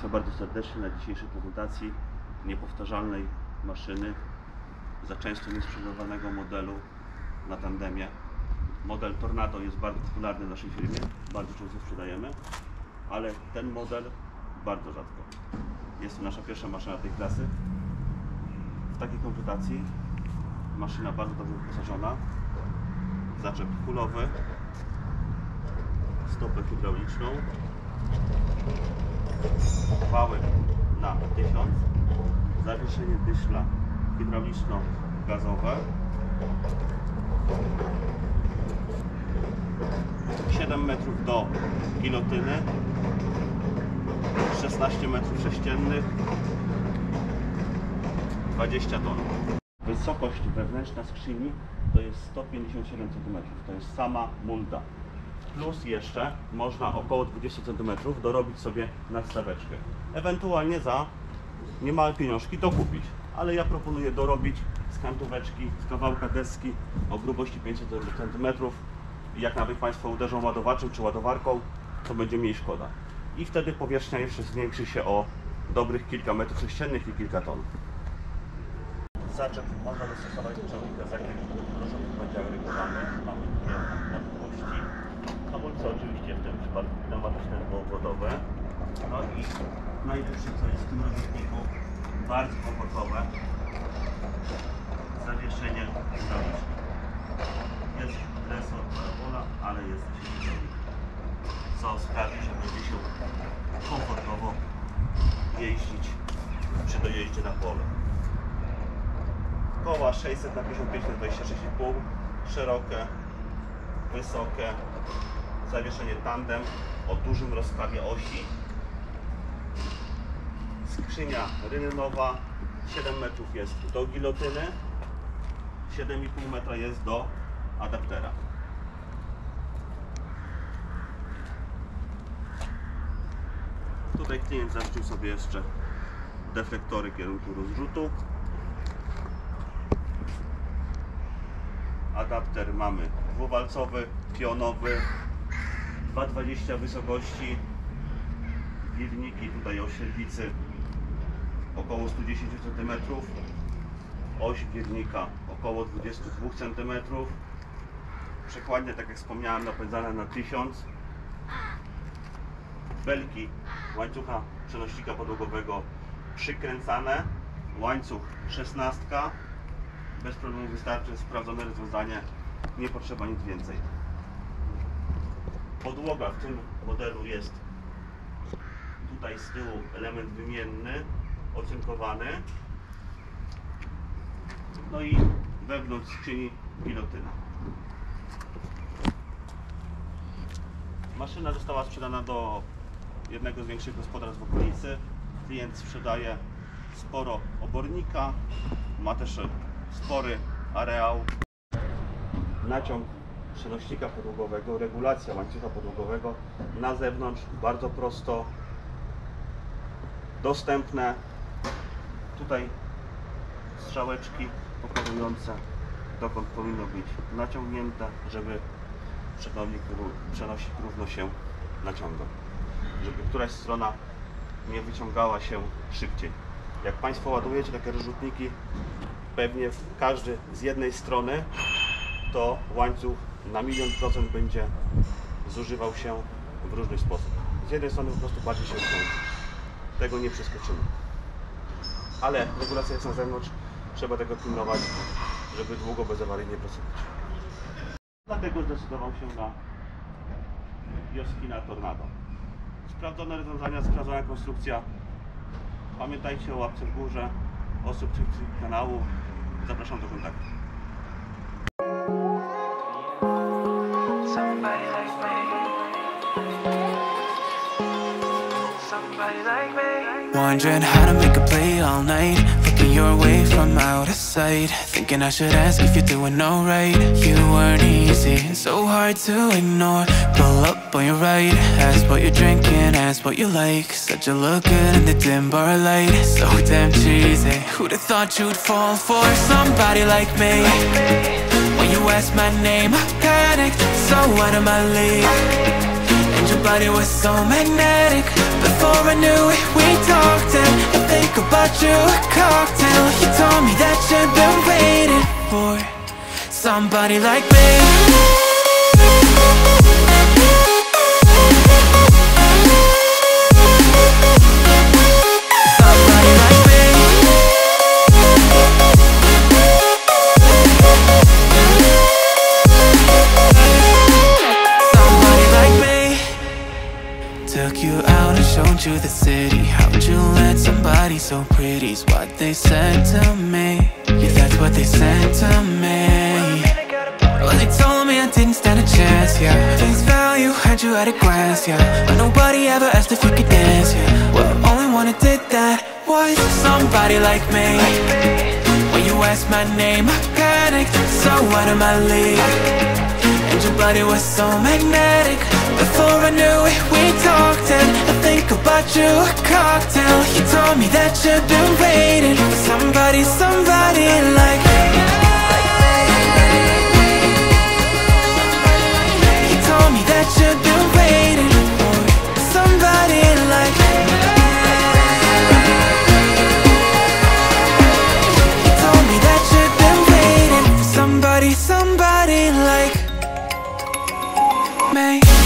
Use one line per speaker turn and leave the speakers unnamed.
Państwa bardzo serdecznie na dzisiejszej prezentacji niepowtarzalnej maszyny za często niesprzedawanego modelu na tandemie. Model Tornado jest bardzo popularny w naszej firmie, bardzo często sprzedajemy, ale ten model bardzo rzadko. Jest to nasza pierwsza maszyna tej klasy. W takiej kompletacji maszyna bardzo dobrze wyposażona, zaczep kulowy, stopę hydrauliczną, wałek na 1000, zawieszenie dyszla hydrauliczno-gazowe, 7 metrów do gilotyny, 16 metrów sześciennych, 20 ton. Wysokość wewnętrzna skrzyni to jest 157 cm, to jest sama mulda. Plus jeszcze można około 20 cm dorobić sobie nadstaweczkę. Ewentualnie za niemałe pieniążki dokupić. Ale ja proponuję dorobić z kantóweczki, z kawałka deski o grubości 500 cm. Jak nawet Państwo uderzą ładowaczem czy ładowarką, to będzie mniej szkoda. I wtedy powierzchnia jeszcze zwiększy się o dobrych kilka metrów sześciennych i kilka ton. Zaczep można dostosować do ciągnika z jakiegoś różnych będzie agregowany. Mamy dwie możliwości. Hamulce oczywiście w tym przypadku pneumatyczne dwuobwodowe. No i najlepsze co jest w tym rozrzutniku, bardzo komfortowe zawieszenie hydrauliczne. Jest resor parabola, ale jest silnik, co sprawi, że będzie się komfortowo jeździć przy dojeździe na pole. Koła 600 na 55 na 26,5, szerokie, wysokie, zawieszenie tandem o dużym rozstawie osi, skrzynia rynynowa, 7 metrów jest do gilotyny, 7,5 metra jest do adaptera. Tutaj klient zaszczył sobie jeszcze deflektory kierunku rozrzutu. Adapter mamy dwuwalcowy, pionowy, 2,20 wysokości, wirniki tutaj o średnicy około 110 cm, oś wirnika około 22 cm, przekładnia, tak jak wspomniałem, napędzana na 1000, belki łańcucha przenośnika podłogowego przykręcane, łańcuch 16, bez problemu wystarczy, sprawdzone rozwiązanie, nie potrzeba nic więcej. Podłoga w tym modelu jest tutaj z tyłu element wymienny, ocynkowany, no i wewnątrz skrzyni gilotyna. Maszyna została sprzedana do jednego z większych gospodarstw w okolicy. Klient sprzedaje sporo obornika, ma też spory areał. Naciąg przenośnika podłogowego, regulacja łańcucha podłogowego na zewnątrz, bardzo prosto dostępne. Tutaj strzałeczki pokazujące, dokąd powinno być naciągnięte, żeby przenosik równo się naciągał, żeby któraś strona nie wyciągała się szybciej. Jak Państwo ładujecie takie rozrzutniki, pewnie każdy z jednej strony, to łańcuch na 10000% będzie zużywał się w różny sposób. Z jednej strony po prostu bardziej się wciąga. Tego nie przeskoczymy. Ale regulacja jest na zewnątrz, trzeba tego pilnować, żeby długo bezawaryjnie pracować. Dlatego zdecydował się na Joskina Tornado. Sprawdzone rozwiązania, sprawdzona konstrukcja. Pamiętajcie o łapce w górze, o subskrypcji kanału. Zapraszam do kontaktu.
Wondering how to make a play all night, looking your way from out of sight, thinking I should ask if you're doing alright. You weren't easy and so hard to ignore. Pull up on your right, ask what you're drinking, ask what you like. Said you look good in the dim bar light, so damn cheesy. Who'd have thought you'd fall for somebody like me? When you asked my name, I panicked, so out of my league. And your body was so magnetic. Before I knew it, we about you a cocktail. You told me that you've been waiting for somebody like me. Took you out and showed you the city. How'd you let somebody so pretty's what they said to me? Yeah, that's what they said to me. Well, they told me I didn't stand a chance, yeah. Face value, had you at a glance, yeah. But nobody ever asked if you could dance, yeah. Well, only one who did that was somebody like me. When you asked my name, I panicked, so out of my league. And your body was so magnetic. Before I knew it, we talked, and I think about you a cocktail. You told me that you've been waiting for somebody, somebody like me. You told me that you've been waiting for somebody like me. You told me that you've been waiting for somebody, somebody like me.